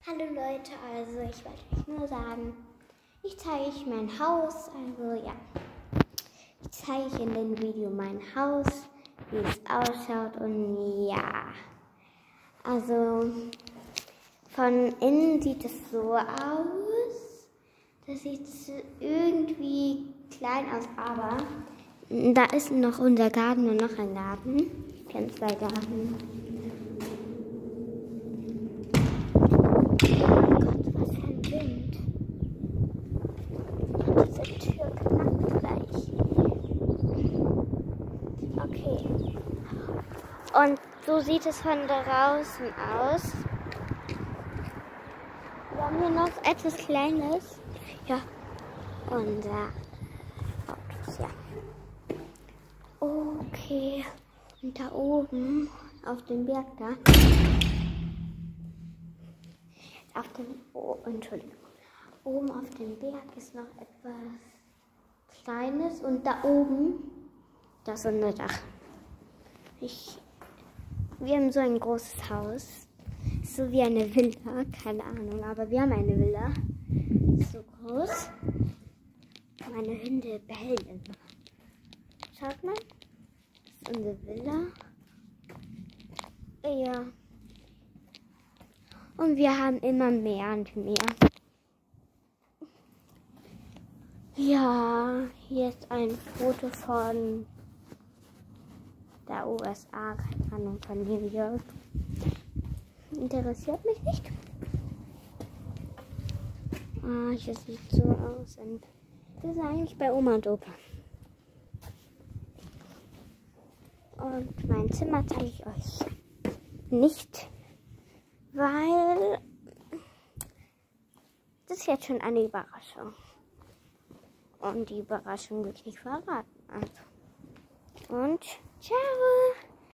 Hallo Leute, also ich wollte euch nur sagen, ich zeige euch mein Haus, ich zeige euch in dem Video mein Haus, wie es ausschaut und ja, also von innen sieht es so aus, das sieht irgendwie klein aus, aber da ist noch unser Garten und noch ein Garten, wir haben 2 Garten. Diese Tür knackt gleich. Okay. Und so sieht es von draußen aus. Wir haben hier noch etwas Kleines. Ja. Unser Autos, ja. Okay. Und da oben auf dem Berg da. Entschuldigung. Oben auf dem Berg ist noch etwas Kleines und da oben das ist unser Dach. Wir haben so ein großes Haus, so wie eine Villa, keine Ahnung, aber wir haben eine Villa, so groß. Meine Hunde bellen immer. Schaut mal, das ist unsere Villa. Ja. Und wir haben immer mehr und mehr. Ja, hier ist ein Foto von der USA, keine Ahnung, von New York. Interessiert mich nicht. Hier sieht so aus. Und wir sind eigentlich bei Oma und Opa. Und mein Zimmer zeige ich euch nicht, weil das ist jetzt schon eine Überraschung. Und die Überraschung will ich nicht verraten. Also. Und ciao!